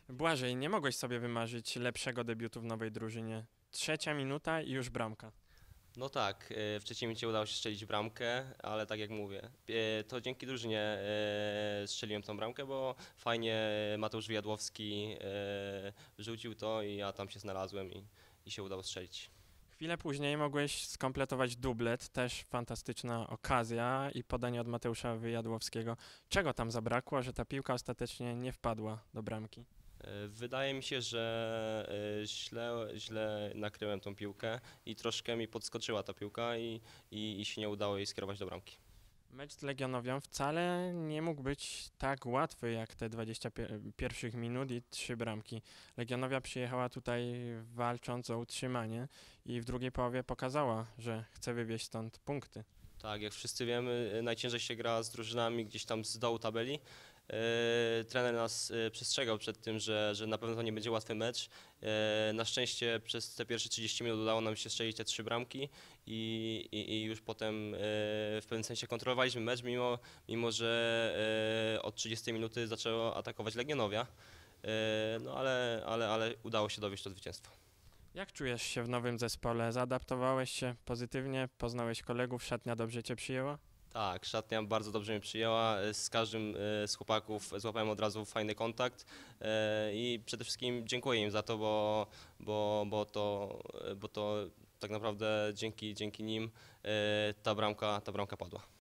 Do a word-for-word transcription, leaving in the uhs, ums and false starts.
Błażej, nie mogłeś sobie wymarzyć lepszego debiutu w nowej drużynie. Trzecia minuta i już bramka. No tak, e, w trzeciej minucie udało się strzelić bramkę, ale tak jak mówię, e, to dzięki drużynie e, strzeliłem tą bramkę, bo fajnie Mateusz Wyjadłowski e, rzucił to i ja tam się znalazłem i, i się udało strzelić. Chwilę później mogłeś skompletować dublet, też fantastyczna okazja i podanie od Mateusza Wyjadłowskiego. Czego tam zabrakło, że ta piłka ostatecznie nie wpadła do bramki? E, Wydaje mi się, że e, źle, źle nakryłem tą piłkę i troszkę mi podskoczyła ta piłka i, i, i się nie udało jej skierować do bramki. Mecz z Legionowią wcale nie mógł być tak łatwy jak te dwadzieścia pie- pierwszych minut i trzy bramki. Legionowia przyjechała tutaj walcząc o utrzymanie i w drugiej połowie pokazała, że chce wywieźć stąd punkty. Tak, jak wszyscy wiemy, e, najciężej się gra z drużynami gdzieś tam z dołu tabeli. E, Trener nas e, przestrzegał przed tym, że, że na pewno to nie będzie łatwy mecz. E, Na szczęście przez te pierwsze trzydzieści minut udało nam się strzelić te trzy bramki i, i, i już potem e, w pewnym sensie kontrolowaliśmy mecz, mimo, mimo że e, od trzydziestej minuty zaczęło atakować Legionowia. E, No ale, ale, ale udało się dowieść to zwycięstwo. Jak czujesz się w nowym zespole? Zaadaptowałeś się pozytywnie? Poznałeś kolegów? Szatnia dobrze cię przyjęła? Tak, szatnia bardzo dobrze mnie przyjęła. Z każdym e, z chłopaków złapałem od razu fajny kontakt e, i przede wszystkim dziękuję im za to, bo, bo, bo, to, bo to tak naprawdę dzięki, dzięki nim e, ta bramka, ta bramka padła.